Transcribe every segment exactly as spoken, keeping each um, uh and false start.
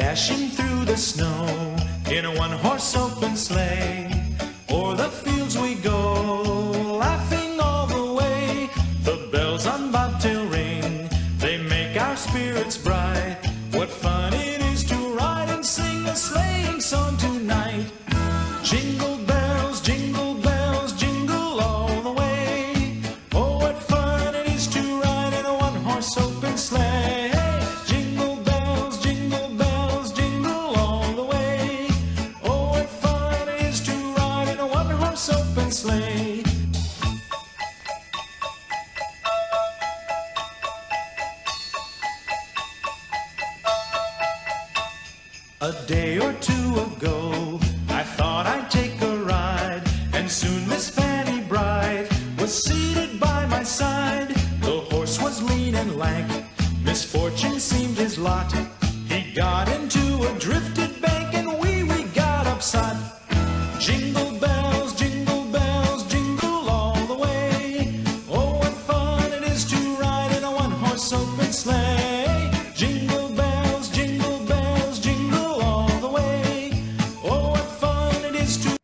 Dashing through the snow in a one-horse open sleigh. O'er the fields we go, laughing all the way. The bells on bobtail ring, they make our spirits bright. What fun it is to ride and sing a sleighing song tonight. Jingle bells, jingle bells, jingle all the way. Oh, what fun it is to ride in a one-horse open sleigh. Jingle bells, jingle bells, jingle all the way. Oh, what fun it is to ride in a one-horse open sleigh. A day or two ago, I thought I'd take a ride, and soon Miss Fanny Bright was seated by my side. The horse was lean and lank, misfortune seemed his lot. He got into a drifted bank, and we, we got upset. Jingle bells, jingle bells, jingle all the way. Oh, what fun it is to ride in a one-horse open sleigh. Jingle bells, jingle bells, jingle all the way. Oh, what fun it is to...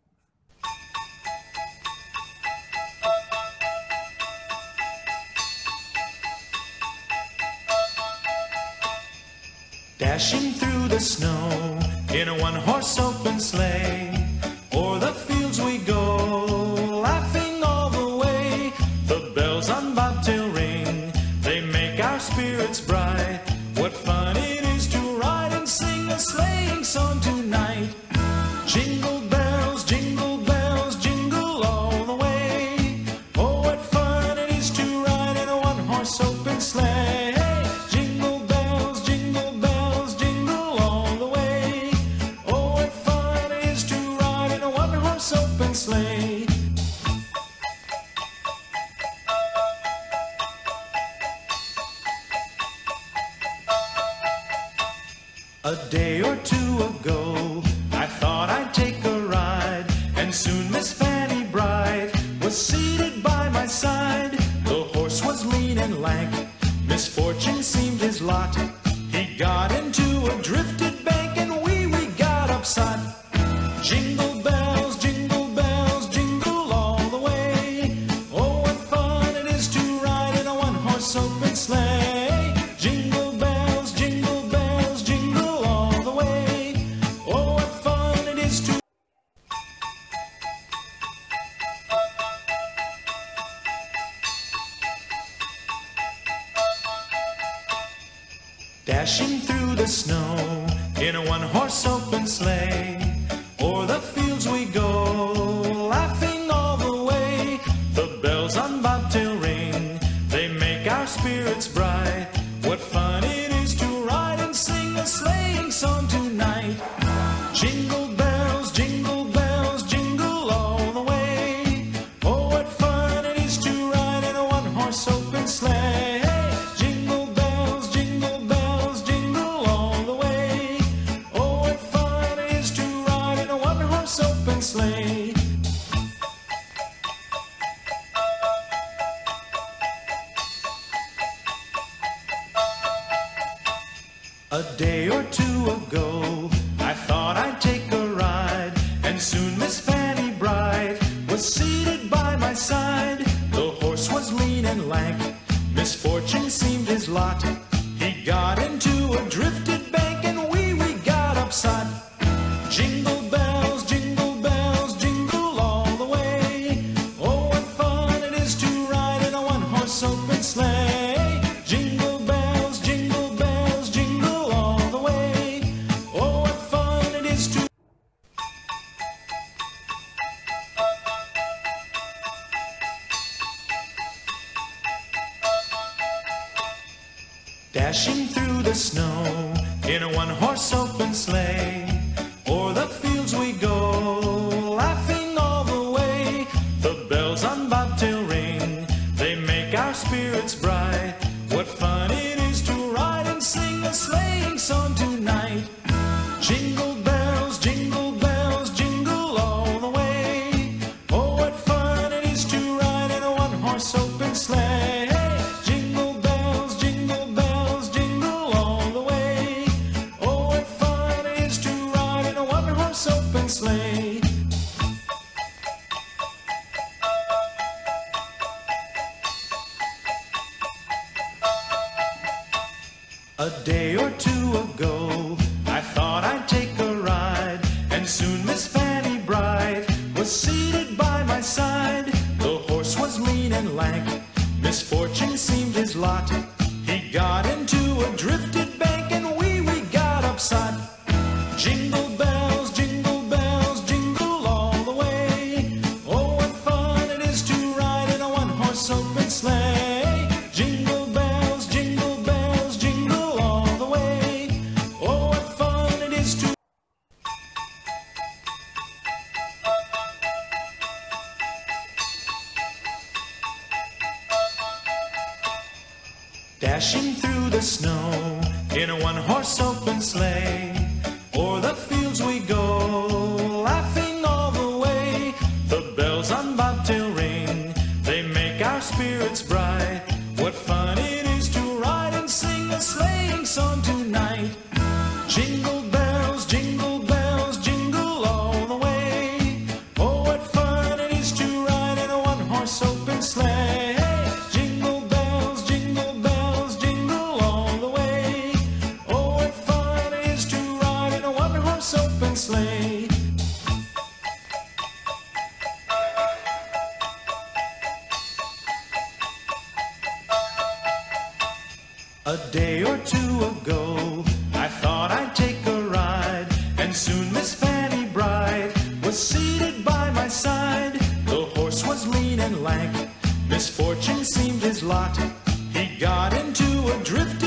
Dashing through the snow in a one-horse open sleigh. O'er the fields we go, laughing all the way. The bells on bobtail ring, they make our spirits bright. What fun it is to ride and sing a sleighing song tonight. Jingle bells, jingle bells, jingle all the way. Oh, what fun it is to ride in a one-horse open sleigh. Jingle bells, jingle bells, jingle all the way. Oh, what fun it is to ride in a one-horse open sleigh. A day or two ago, I thought I'd take a ride, and soon Miss Fanny Bright was seated by my side. The horse was lean and lank, misfortune seemed his lot. He got into a drifted bank, and we, we got upset. Jingle bells, jingle bells, jingle all the way. Oh, what fun it is to ride in a one-horse open sleigh. Jingle bells, jingle bells, jingle all the way. Oh, what fun it is to... Dashing through the snow in a one-horse open sleigh. O'er the fields we go, laughing all the way. The bells on bobtail ring, they make our spirits bright. What fun it is to ride and sing a sleighing song tonight. Jingle bells, jingle bells, jingle all the way. Oh, what fun it is to ride in a one-horse open sleigh. Jingle bells, jingle bells, jingle all the way. Oh, what fun it is to ride in a one-horse open sleigh. A day or two ago, I thought I'd take a ride, and soon Miss Fanny Bright was seated by my side. The horse was lean and lank, misfortune seemed his lot. He got into a drifted bank, and we, we got upset. Jingle bells, jingle bells, jingle all the way. Oh, what fun it is to ride in a one-horse open sleigh. Jingle bells, jingle bells, jingle all the way. Oh, what fun it is to... Dashing through the snow in a one-horse open sleigh. O'er the fields we go, laughing all the way. The bells on bobtail ring, they make our spirits bright. What fun it is to ride and sing a sleighing song tonight. Jingle bells, jingle bells, jingle all the way. Oh, what fun it is to ride in a one-horse open sleigh. Jingle bells, jingle bells, jingle all the way. Oh, what fun A day or two ago, I thought I'd take a ride, and soon Miss Fanny Bright was seated by my side. The horse was lean and lank, misfortune seemed his lot. He got into a drifted bank, and we, we got upside. Jingle bells, jingle bells, jingle all the way. Oh, what fun it is to ride in a one-horse open sleigh. Jingle bells, jingle bells, jingle all the way. Oh, what fun it is to... Dashing through the snow in a one-horse open sleigh. O'er the fields we go, laughing all the way. The bells on bobtail ring, they make our spirits bright. What fun it is to ride and sing a sleighing song tonight. Jingle bells, jingle bells, jingle all the way. Oh, what fun it is to ride in a one-horse open sleigh. Jingle bells, jingle bells, jingle all the way. Oh, what fun it is to ride in a one-horse open sleigh. A day or two ago, I thought I'd take a ride, and soon Miss Fanny Bright was seated by my side. The horse was lean and lank, misfortune seemed his lot. He got into a drift